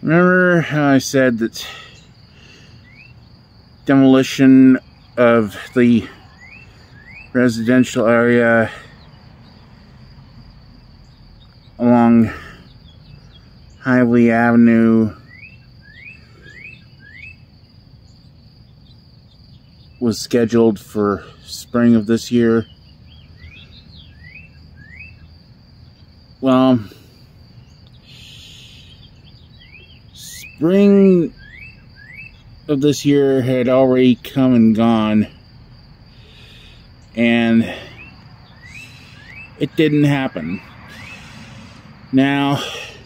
Remember how I said that demolition of the residential area along Hively Avenue was scheduled for spring of this year? Well, spring of this year had already come and gone, and it didn't happen. Now,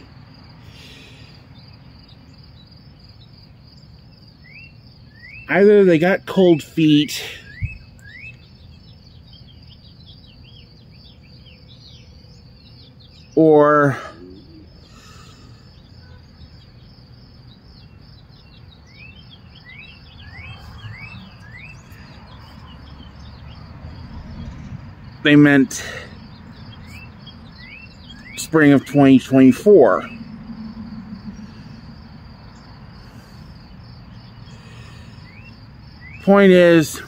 either they got cold feet, or they meant spring of 2024. Point is,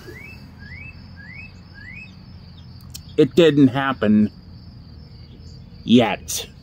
it didn't happen yet.